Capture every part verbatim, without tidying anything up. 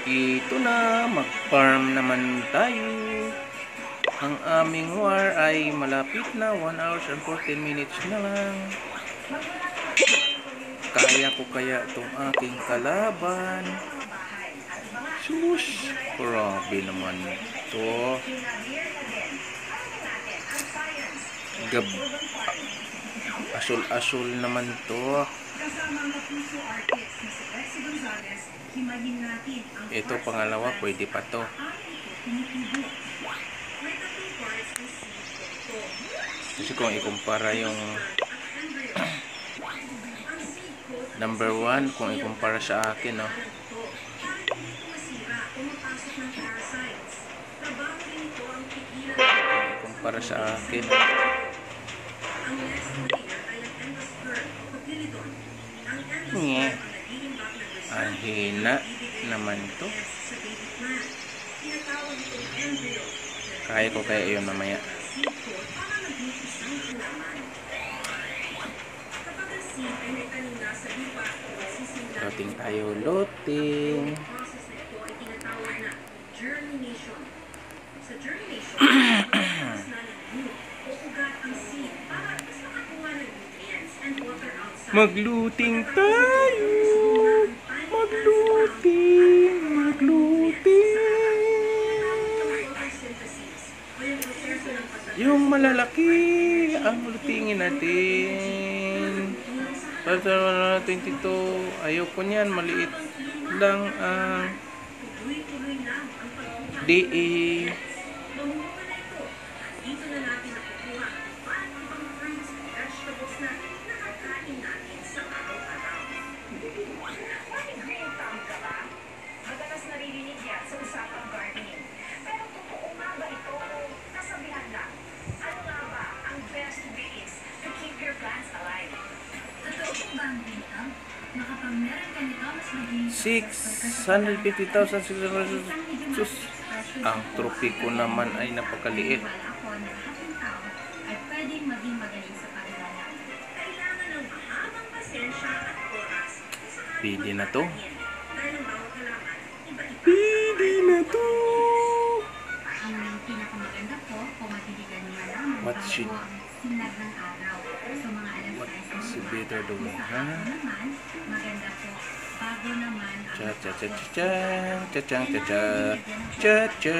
Ito na, mag-farm naman tayo. Ang aming war ay malapit na, one hours and fourteen minutes na lang. Kaya ko kaya itong aking kalaban? Sus, grabe naman ito. Gab asul-asul naman to. Ito pangalawa, pwede pa to. Kasi kung ikumpara yung number one, kung ikumpara sa akin, no, ikumpara sa akin, nye, ang hina naman to. Kaya ko kaya yun mamaya. Loading tayo, loading. Magluting tayo. Magluting, magluting. Yung malalaki ang lutingin natin. Para twenty-two, ayoko niyan, maliit lang ang D E. six hundred fifty thousand six hundred. Sus, ang trophy ko naman ay napakaliit. Pili na to. Pili na to. What should What's better doing, ha? Cha cha cha cha cha cha cha cha cha cha.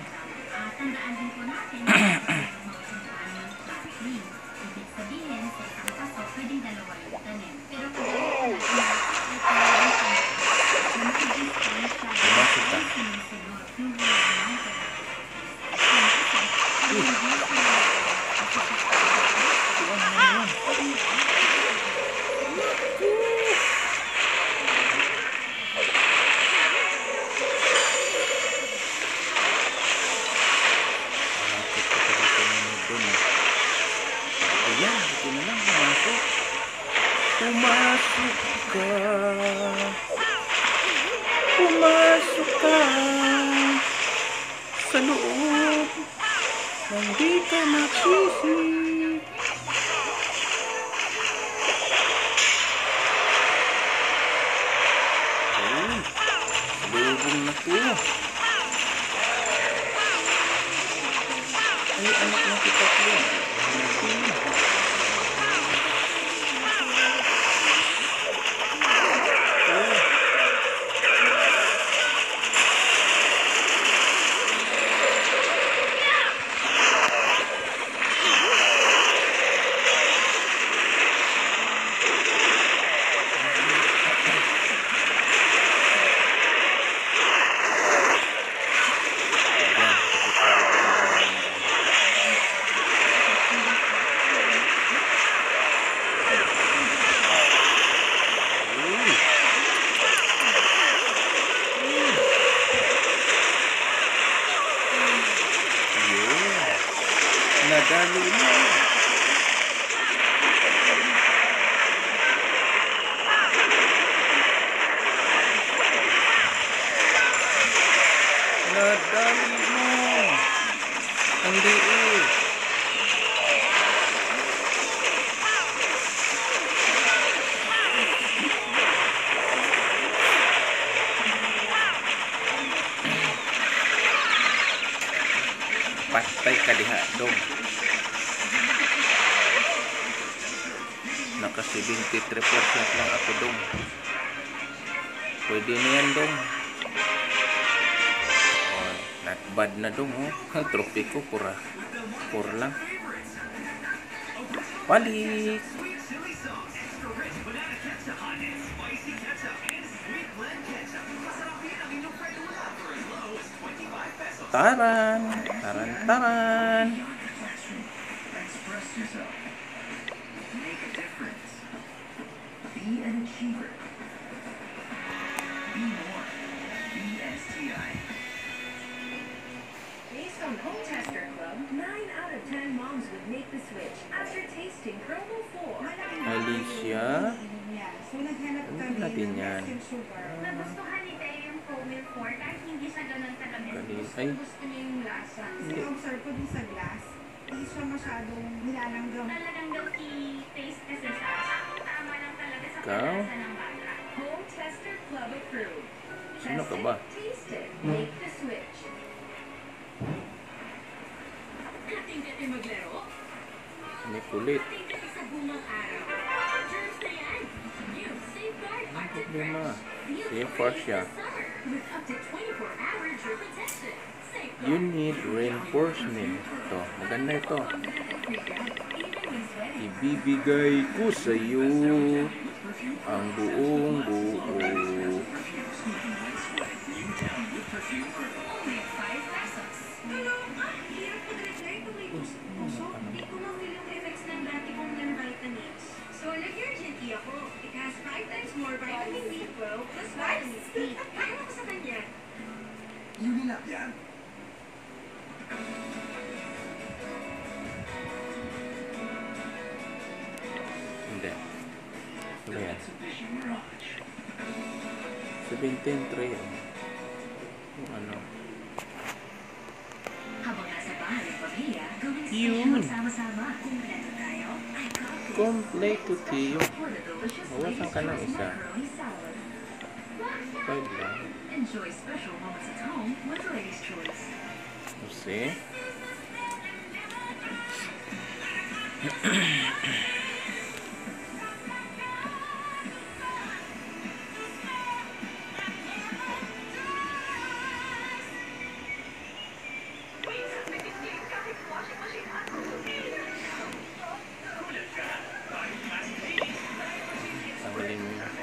Ayan, ito na lang, pumasok. Pumasok ka. Pumasok ka sa loob. Hindi ka magsisi. Ay, lubong na to. Ay, anak na kita ko. Nadali na. Nadali mo. Ang diin. patay ka diha dong. Naka seventy-three percent lang ako dong. Pwede na yan dong. Oh, not bad na dong oh. Ang trophy ko pura pura lang. Balik. Taran, taran, taran. Based on Home Tester Club, nine out of ten moms would make the switch after tasting Promo four. Alicia. So, naghanap Ano kami natin ng yan? Nestle Sugar. Nagustuhan ni Bea yung Promo four kahit hindi siya ganun katamis. Kali- Gusto, ay. gusto niya yung lasa. Kasi observe ko din sa glass, hindi siya masyadong nilalanggam. Talagang daw i-taste kasi siya. Tama lang talaga sa Ikaw? kalasa ng bata. Home Tester Club approved. Sino Test ka it, ba? Taste it. Make the switch. Kating-kating maglaro? May kulit. Kating-kating sa bungang araw. Germs na yan. New Safeguard Ang Arctic problema. Fresh. Safe for siya. With up to twenty-four hour germ protection. Safeguard. You need reinforcement. Ito, maganda ito. Ibibigay ko sa iyo ang buong buo. Only five pesos. Pero, ah, hirap mag-reply kung may puso. Di ko ma-feel yung effects ng dati kong ng vitamins. So, nag-urgent tea ako. It has five times more vitamin B twelve plus vitamin C. Kaya ako sa kanya. Unilab yan. Hindi. Ano yan? Mitsubishi Mirage. seventeen tray. Oh. Yung ano. Habang nasa bahay ng pamilya, gawing Yun. special magsama-sama. Kumpleto tayo, I got this. Kompleto tiyo. For the delicious Bawasan ka ng latest isa. macaroni salad. Five lang. Enjoy special moments at home with Lady's Choice. Kasi. Tanggalin mo yun.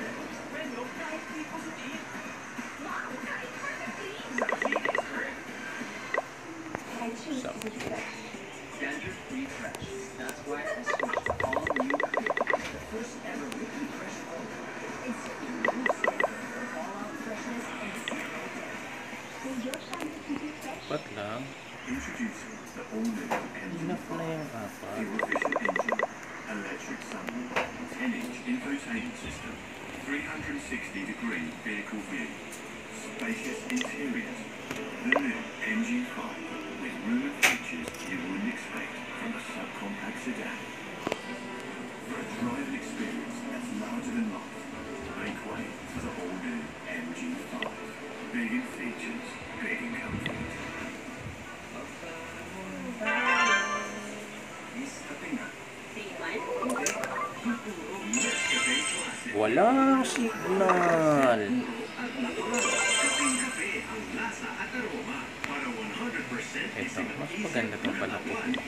I choose to be fresh. Standard free fresh. That's why I switched to all new Clear. The first ever Ricky Fresh order. It's a new standard for all-out freshness and zero death. Will your shampoo keep you fresh? Apat lang. Introducing the all-new M G Enough na yung five. apat. Fuel-efficient engine, electric sunroof, ten inch infotainment system, three hundred sixty degree vehicle view, spacious interiors. The new M G five with room and features you wouldn't expect from a subcompact sedan. For a driving experience that's larger than life, make way for the all-new M G five. Big in features, big in comfort. Nescafe na. Nescafe Classic. Walang signal. Kape ang lasa at aroma para one hundred percent Ito, mas maganda itong pala po.